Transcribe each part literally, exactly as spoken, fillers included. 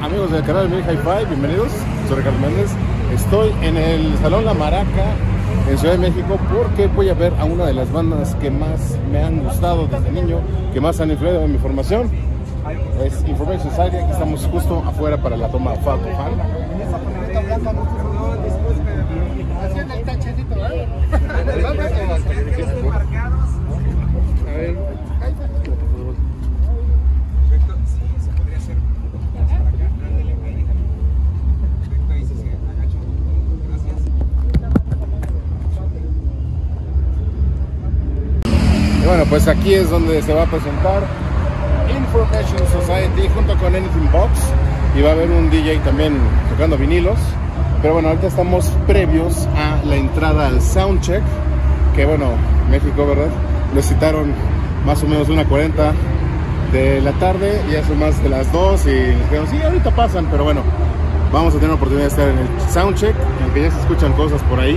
amigos del canal de Hi-Fi, bienvenidos. Soy Ricardo Méndez. Estoy en el Salón La Maraca en Ciudad de México porque voy a ver a una de las bandas que más me han gustado desde niño, que más han influido en mi formación. Es Information Society. Aquí estamos justo afuera para la toma Falco Fan. Haciendo el tachecito, ¿eh? A ver. Y bueno, pues aquí es donde se va a presentar Information Society junto con Anything Box, y va a haber un D J también tocando vinilos. Pero bueno, ahorita estamos previos a la entrada al Soundcheck, que bueno, México, ¿verdad? Lo citaron más o menos una cuarenta de la tarde, ya son más de las dos y dijeron, sí, ahorita pasan, pero bueno, vamos a tener la oportunidad de estar en el Soundcheck, aunque ya se escuchan cosas por ahí.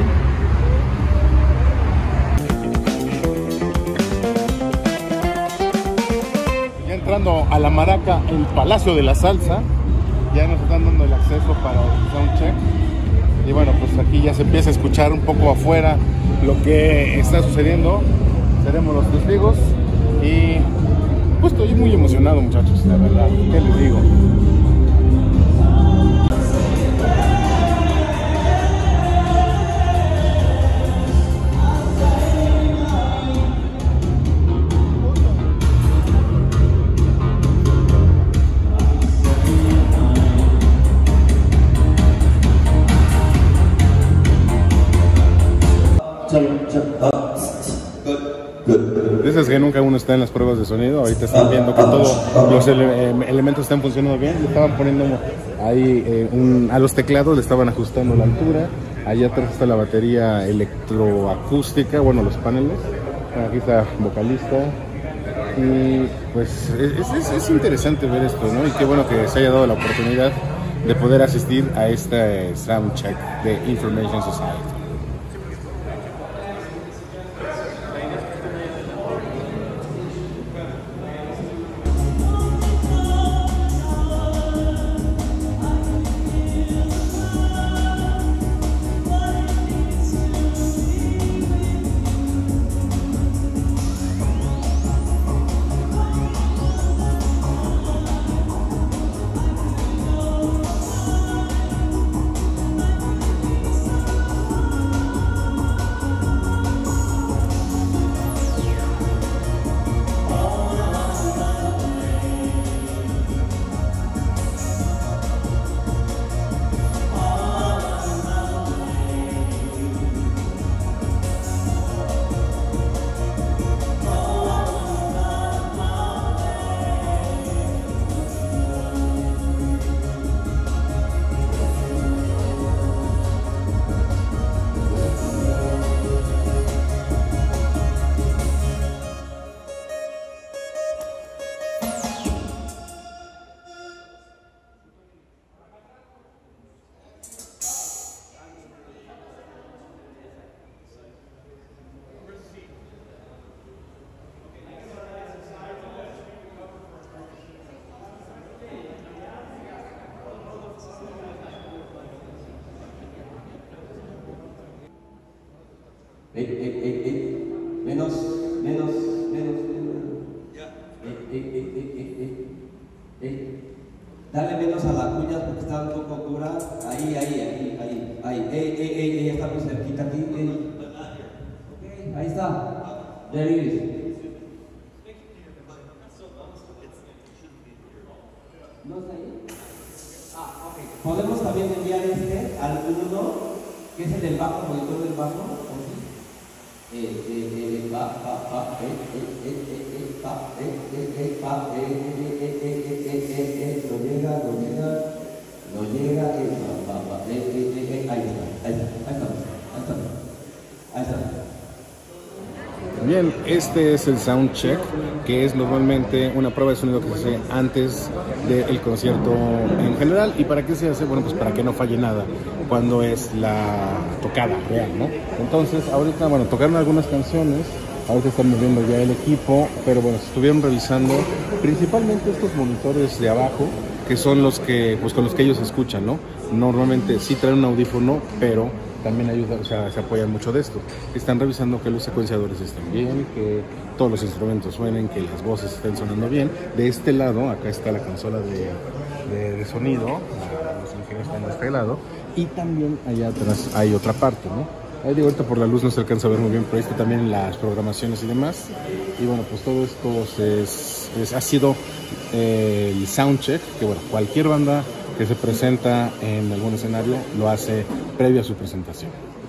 Entrando a La Maraca, el Palacio de la Salsa, ya nos están dando el acceso para el Soundcheck. Y bueno, pues aquí ya se empieza a escuchar un poco afuera lo que está sucediendo. Seremos los testigos y pues estoy muy emocionado, muchachos, la verdad. ¿Qué les digo? Dices que nunca uno está en las pruebas de sonido. Ahorita están viendo que todos los ele elementos están funcionando bien. Le estaban poniendo ahí eh, un, a los teclados le estaban ajustando la altura. Allá atrás está la batería electroacústica, bueno, los paneles. Aquí está vocalista. Y pues es, es, es interesante ver esto, ¿no? Y qué bueno que se haya dado la oportunidad de poder asistir a este Soundcheck de Information Society. Eh, eh, eh, eh. Menos, menos, menos, menos. Eh, eh, eh, eh, eh, eh. Dale menos a las uñas porque está un poco dura. Ahí, ahí, ahí, ahí, ahí. Eh, eh, eh, eh, está muy cerquita aquí. Eh. Okay, ahí está. There it is. ¿No está ahí? Ah, ok. Podemos también enviar este al uno, que es el del bajo, monitor del bajo. Eh, eh, eh, pa, pa, pa, eh, eh, eh, eh, pa, eh, eh, eh, pa, eh, eh, eh, eh, eh, eh, eh, no llega, no llega, no llega, eh, pa, pa, pa, eh, eh, eh, eh, ahí está, ahí está, ahí está, ahí está, ahí está. Bien, este es el Soundcheck, que es normalmente una prueba de sonido que se hace antes del concierto en general. ¿Y para qué se hace? Bueno, pues para que no falle nada cuando es la tocada real, ¿no? Entonces, ahorita, bueno, tocaron algunas canciones, ahorita estamos viendo ya el equipo, pero bueno, se estuvieron revisando principalmente estos monitores de abajo, que son los que, pues con los que ellos escuchan, ¿no? Normalmente sí traen un audífono, pero también ayuda, o sea, se apoyan mucho de esto. Están revisando que los secuenciadores estén bien, que todos los instrumentos suenen, que las voces estén sonando bien. De este lado, acá está la consola de, de, de sonido, los ingenieros están de este lado, y también allá atrás hay otra parte, ¿no? Ahí de vuelta por la luz no se alcanza a ver muy bien, pero ahí está también las programaciones y demás. Y bueno, pues todo esto es, es, ha sido eh, el soundcheck, que bueno, cualquier banda que se presenta en algún escenario lo hace previo a su presentación.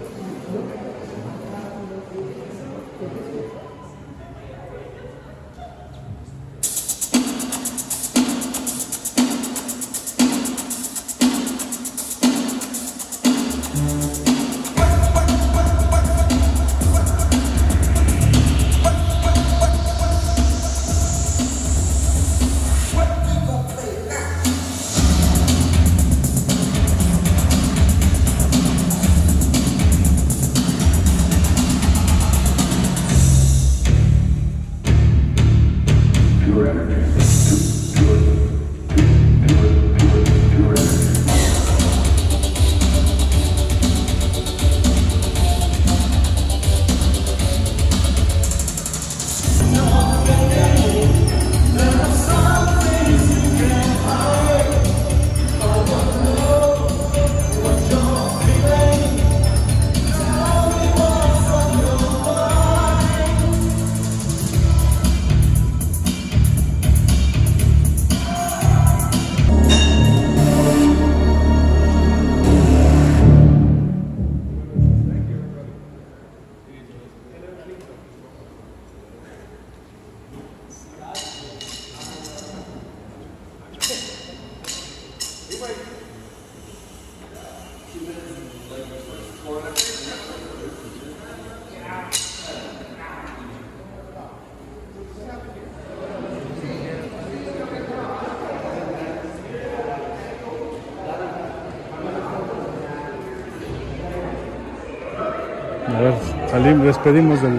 A ver, salimos, despedimos del...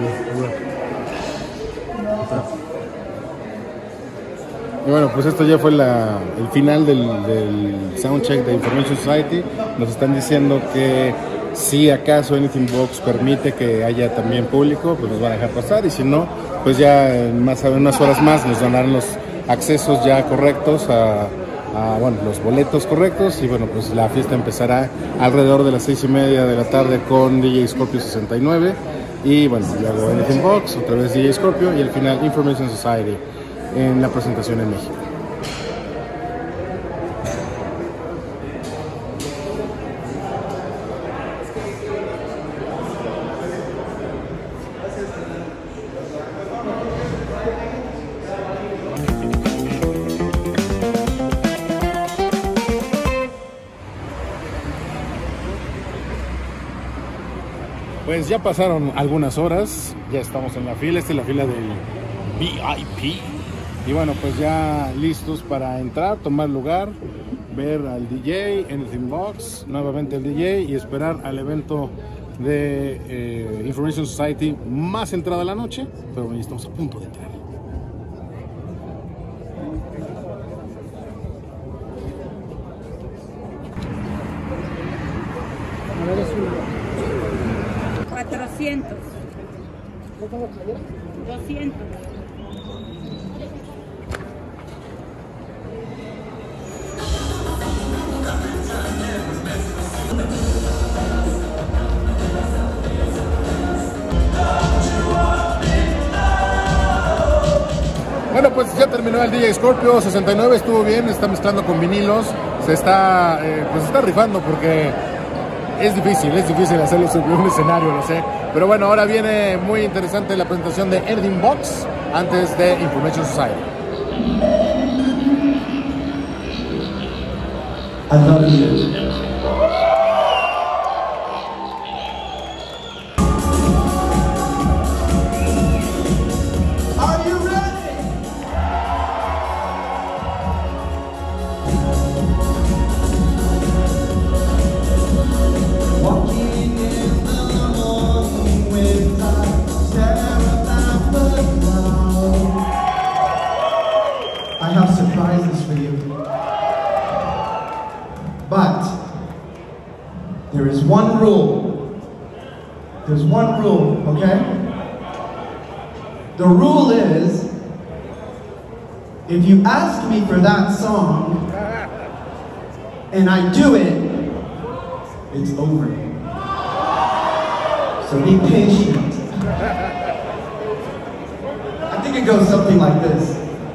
Y bueno, pues esto ya fue la, el final del, del soundcheck de Information Society. Nos están diciendo que si acaso Anything Box permite que haya también público, pues nos van a dejar pasar, y si no, pues ya en más, en unas horas más nos darán los accesos ya correctos a, a, bueno, los boletos correctos, y bueno, pues la fiesta empezará alrededor de las seis y media de la tarde con D J Scorpio sesenta y nueve, y bueno, luego Anything Box, otra vez D J Scorpio, y al final Information Society en la presentación en México. Pues ya pasaron algunas horas, ya estamos en la fila, esta es la fila del V I P. Y bueno, pues ya listos para entrar, tomar lugar, ver al D J, Anything Box, nuevamente el D J, y esperar al evento de eh, Information Society más entrada la noche, pero ya estamos a punto de entrar. cuatrocientos. doscientos. Bueno, pues ya terminó el D J Scorpio sesenta y nueve, estuvo bien, está mezclando con vinilos, se está, eh, pues está rifando porque es difícil, es difícil hacerlo sobre un escenario, lo sé. Pero bueno, ahora viene muy interesante la presentación de Anything Box antes de Information Society. I love you. I have surprises for you. But there is one rule. There's one rule, okay? The rule is, if you ask me for that song and I do it, it's over. So be patient. I think it goes something like this.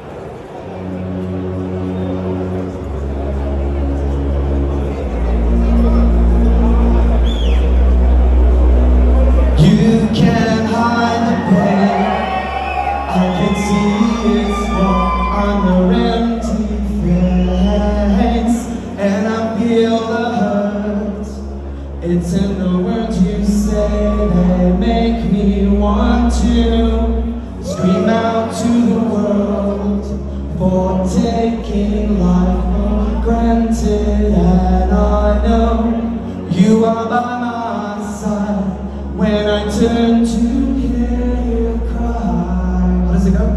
You can't hide the pain. I can see it small on your empty face, and I feel the hurt. It's in the words you say that make me want to scream out to the world for taking life for granted. And I know you are by my side when I turn to hear you cry. How does it go?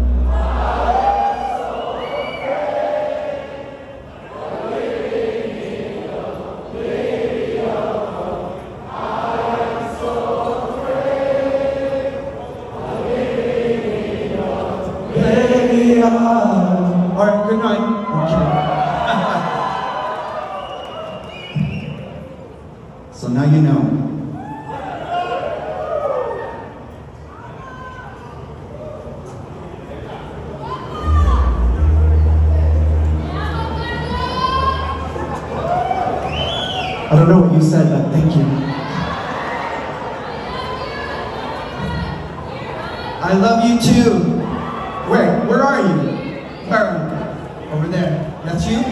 Alright, good night. So now you know. I don't know what you said, but thank you. I love you too. Where? Where are you? Where are you? Over there. That's you?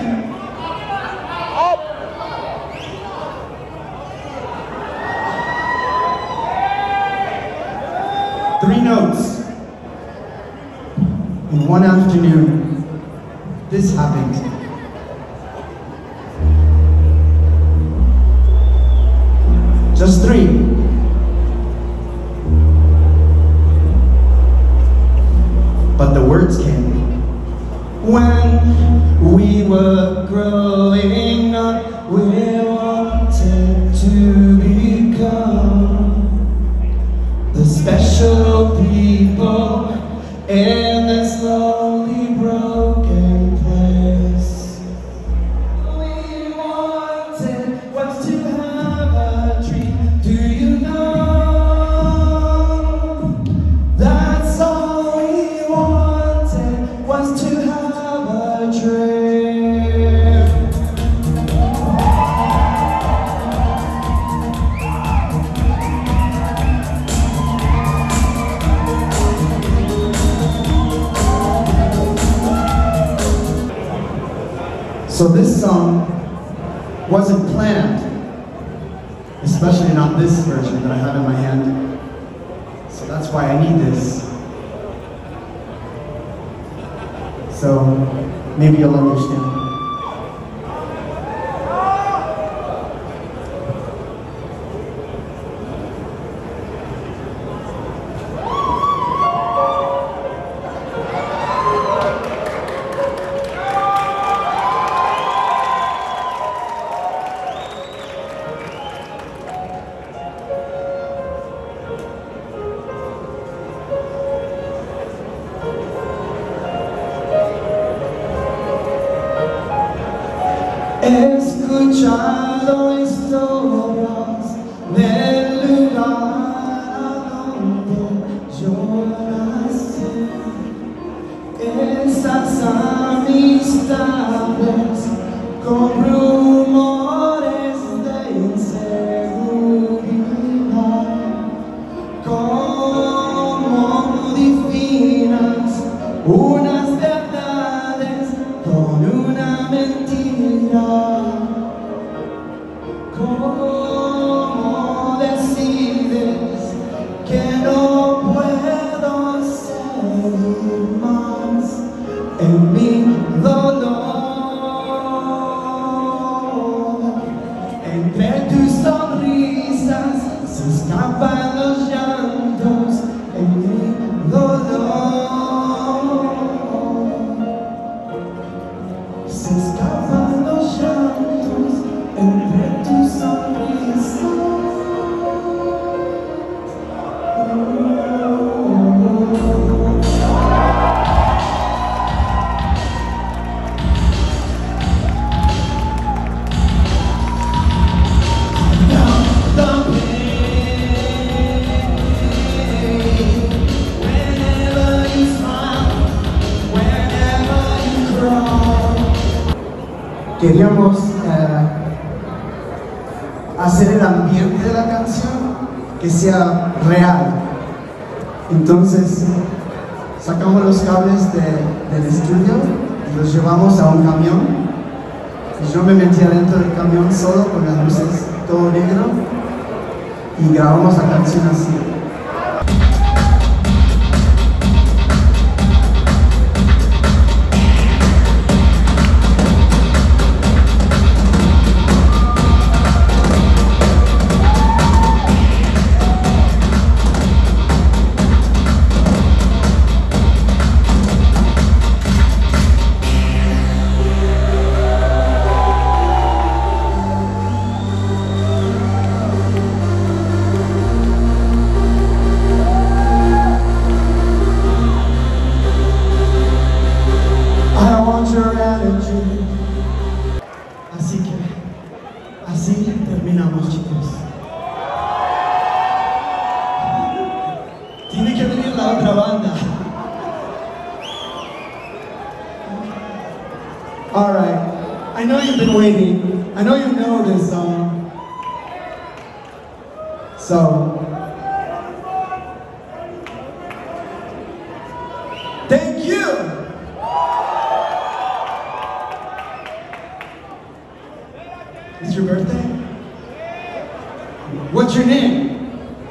Three notes. In one afternoon, this happened. Just three. But the words came. When we were growing up, we wanted to become the special people in this lonely, broken place. We wanted was to have a dream. Do you know? That's all we wanted, was to have a dream. So this song wasn't planned, especially not this version that I have in my hand. So that's why I need this. So maybe you'll understand. He escuchado historias del lugar donde yo nací. Esas amistades con rumores de inseguridad, como divinas unas verdades con una mentira. ¿Cómo decides que no puedo seguir más en mi dolor? Entre tus sonrisas se escapan los llantos en mi dolor. Se escapan los llantos. queríamos eh, hacer el ambiente de la canción que sea real. Entonces sacamos los cables de, del estudio y los llevamos a un camión. Y yo me metí adentro del camión solo con las luces todo negro y grabamos la canción así. Así que, así terminamos, chicos. Tiene que venir la otra banda. All right. I know you've been waiting. I know you know this song. So, thank you. It's your birthday? What's your name?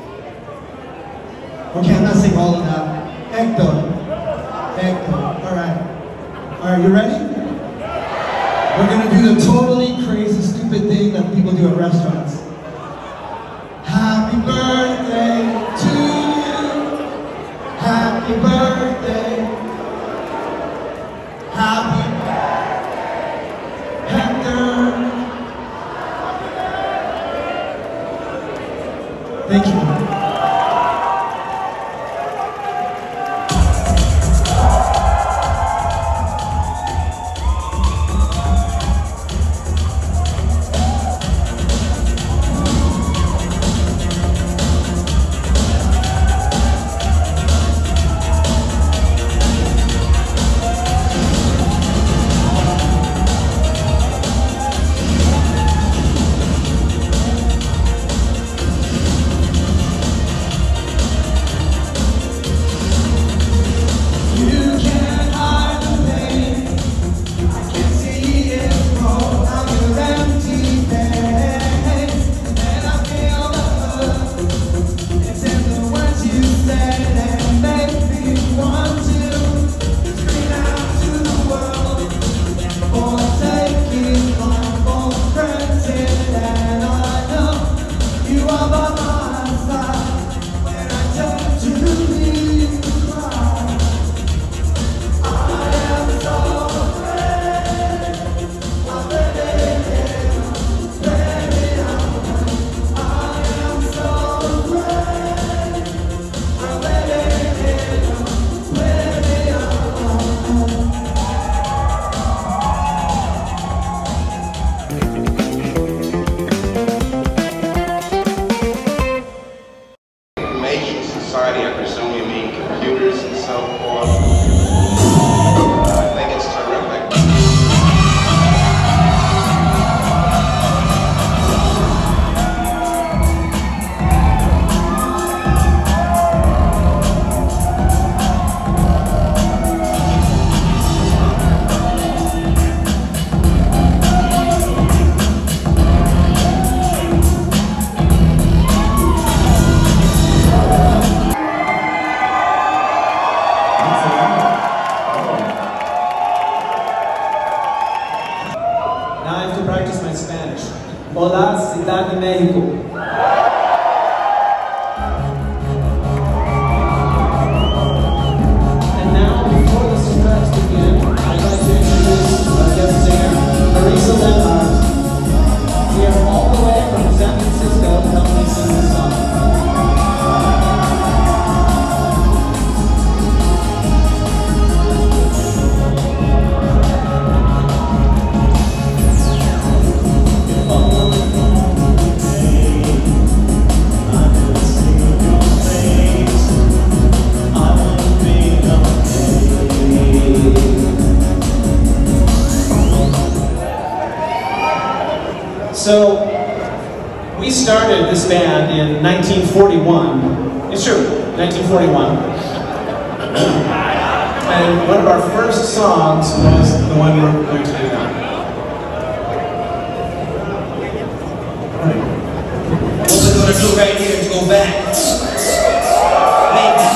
Okay, I'm not saying all of that. Hector. Hector. Alright. Alright, you ready? We're gonna do the totally crazy, stupid thing that people do at restaurants. Happy birthday to you. Happy birthday. Happy birthday, Hector. Thank you. Society, I presume you mean computers and so forth. I think it's terrific. Now I have to practice my Spanish. Hola, Ciudad de México. And now, before the surprise begin, I'd like to introduce our guest singer, Marisa Leonhardt. We are all the way from San Francisco to help me sing this song. Oh, So, we started this band in nineteen forty-one. It's true, nineteen forty-one. And one of our first songs was the one we're going to do now. What we're going to do right here is go back. Way back.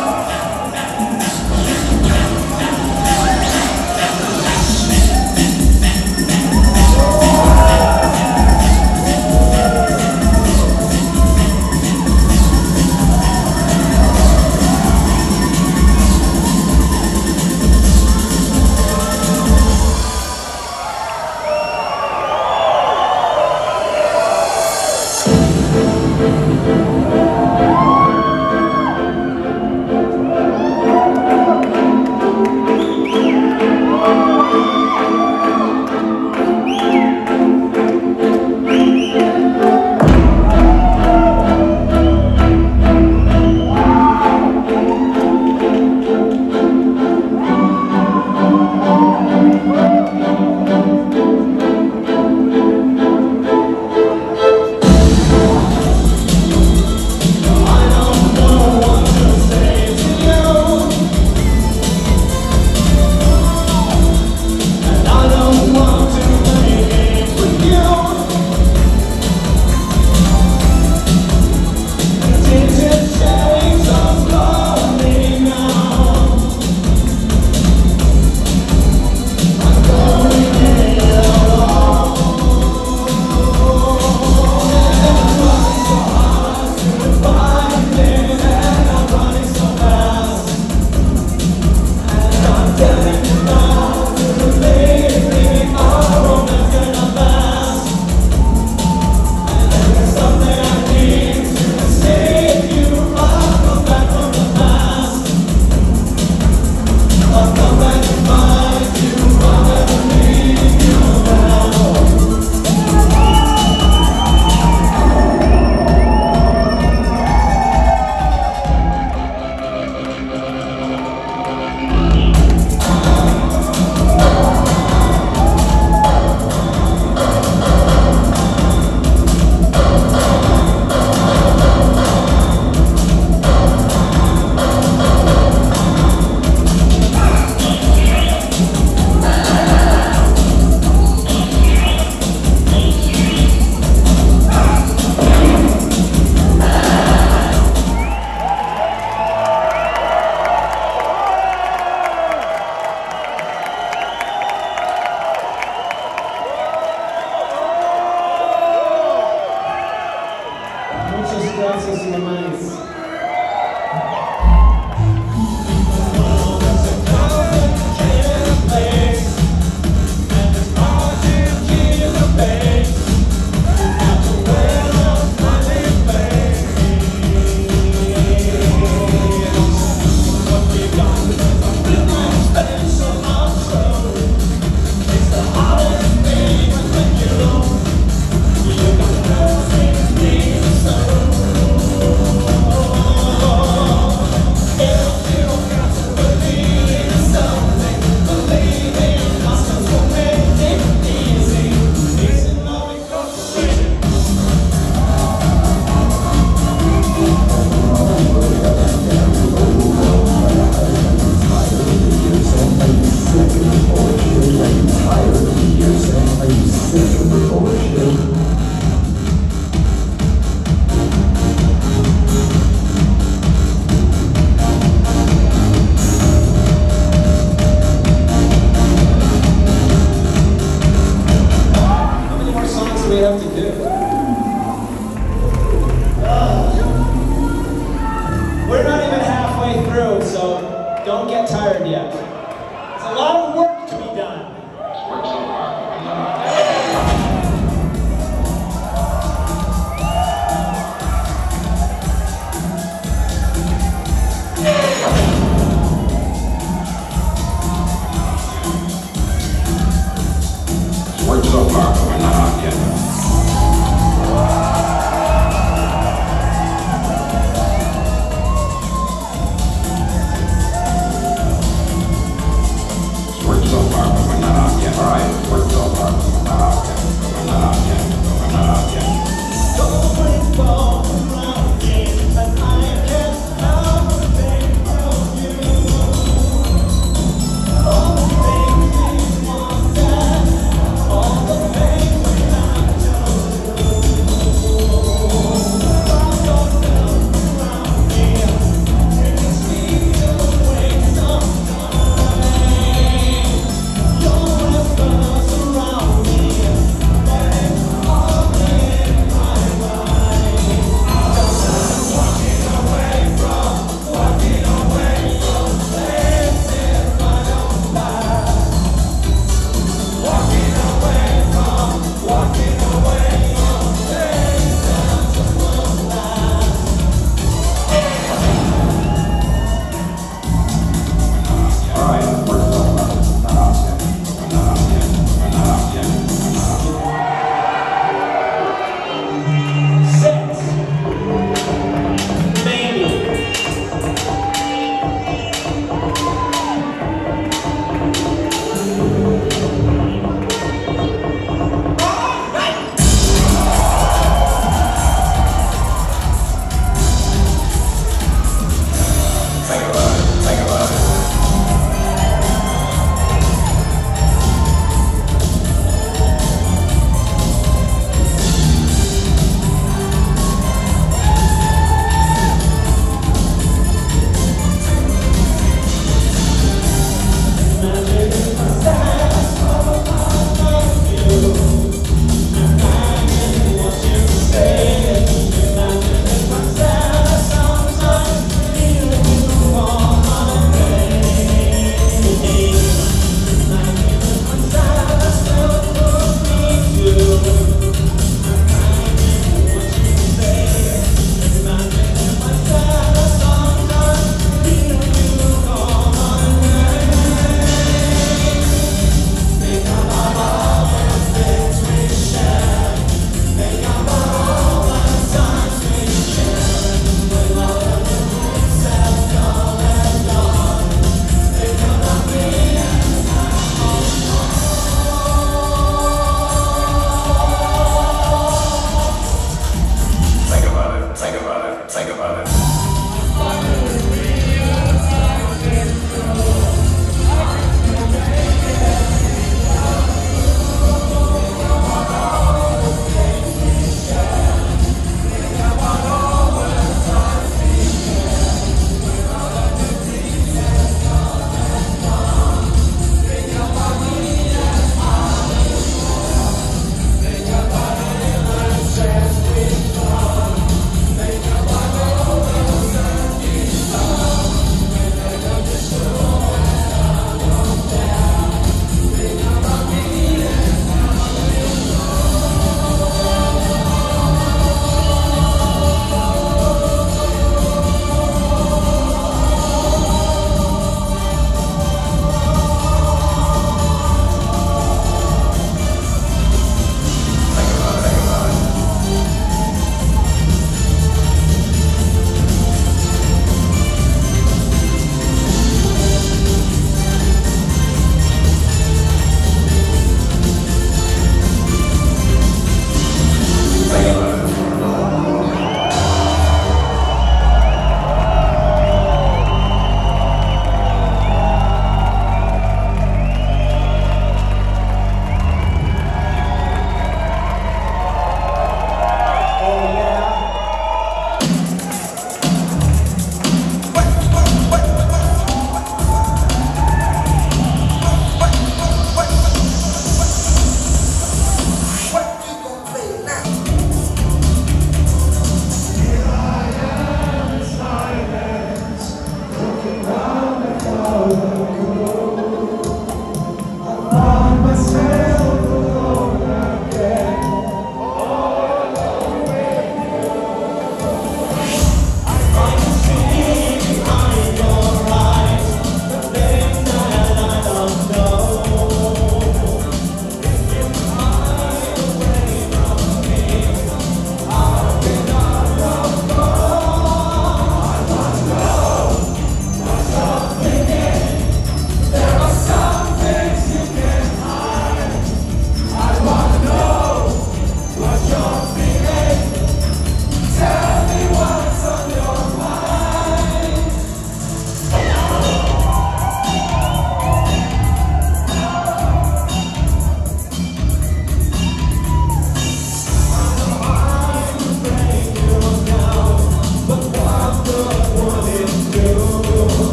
Don't get tired yet. There's a lot of work to be done. Work so hard. Work so hard, but we're not out yet. Work so hard, but we're not out yet. All right, work so hard, but we're not out yet. We're not out yet.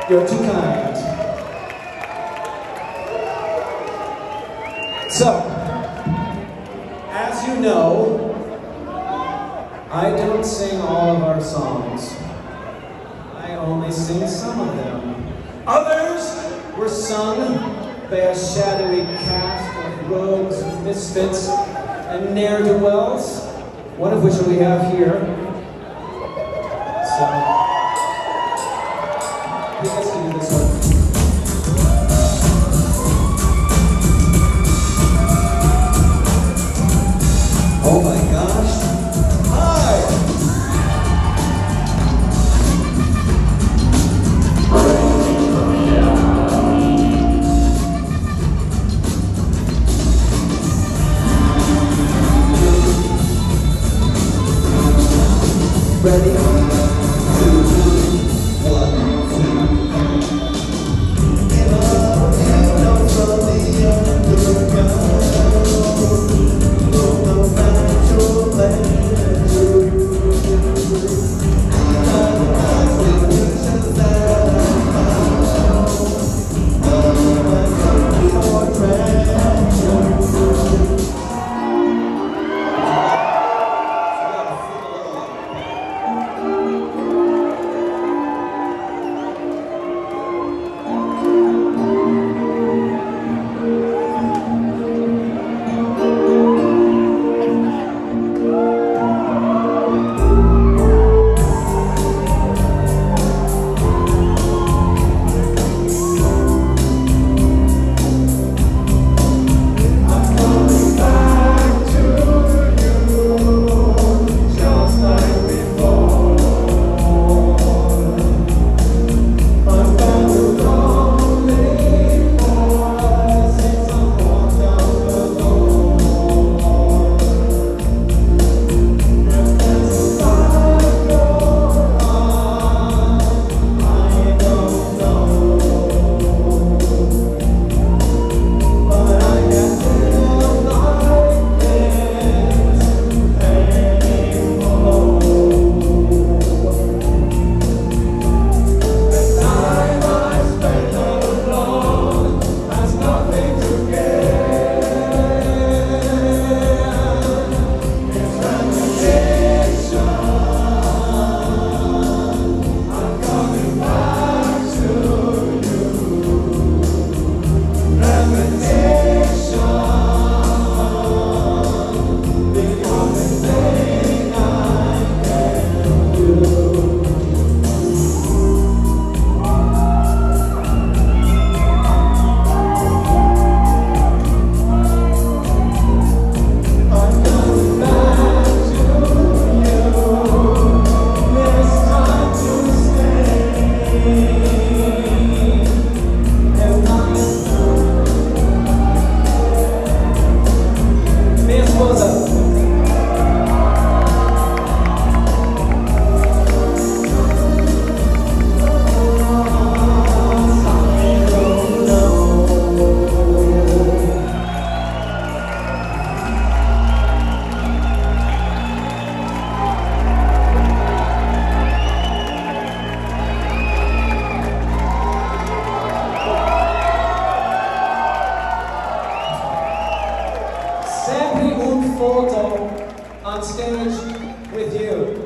You're too kind. So, as you know, I don't sing all of our songs. I only sing some of them. Others were sung by a shadowy cast of rogues, misfits, and ne'er-do-wells, one of which we have here. So, I think let's do this one. Oh my gosh. Hi! Ready? Two, one, two. Give up, hang on from the underground. No natural pleasure. I will reach that I found. Oh, I come for treasure. On stage with you.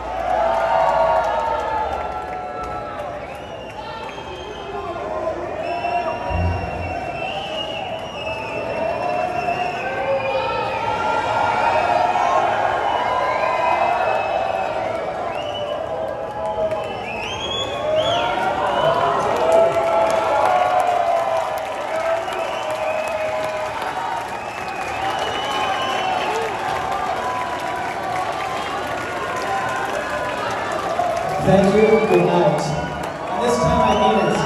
Thank you, good night. And this time I mean it.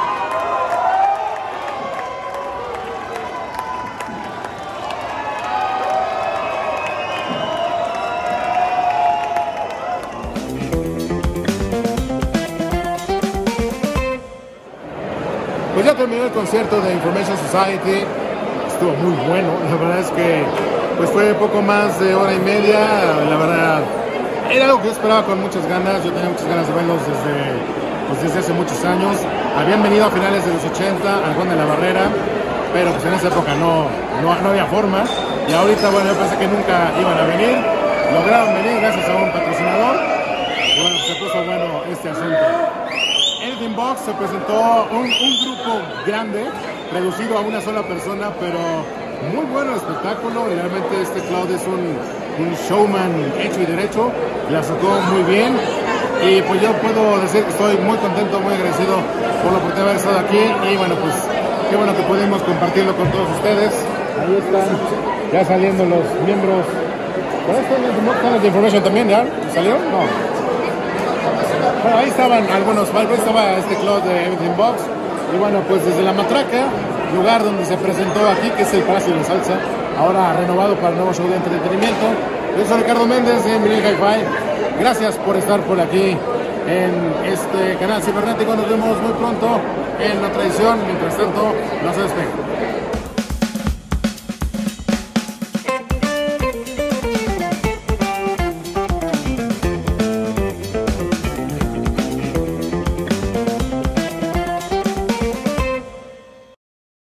Pues ya terminó el concierto de Information Society, estuvo muy bueno, la verdad es que pues fue poco más de hora y media, la verdad era algo que yo esperaba con muchas ganas, yo tenía muchas ganas de verlos desde pues desde hace muchos años. Habían venido a finales de los ochenta al Juan de la Barrera, pero pues en esa época no, no, no había forma. Y ahorita, bueno, yo pensé que nunca iban a venir. Lograron venir gracias a un patrocinador. Y bueno, se puso bueno este asunto. Anything Box se presentó un, un grupo grande, reducido a una sola persona, pero muy bueno el espectáculo. Y realmente este Cloud es un, un showman hecho y derecho. La sacó muy bien. Y pues yo puedo decir que estoy muy contento, muy agradecido por la oportunidad de haber estado aquí. Y bueno, pues qué bueno que pudimos compartirlo con todos ustedes. Ahí están ya saliendo los miembros. ¿Cuál están los de Information también? ¿Ya salió? No. Bueno, ahí estaban algunos, ahí estaba este club de Everything Box. Y bueno, pues desde La Matraca, lugar donde se presentó aquí, que es el Palacio de la Salsa, ahora renovado para el nuevo show de entretenimiento. Yo soy Ricardo Méndez de Vinil Hi-Fi. Gracias por estar por aquí en este canal cibernético. Nos vemos muy pronto en la tradición. Mientras tanto, no se despeguen.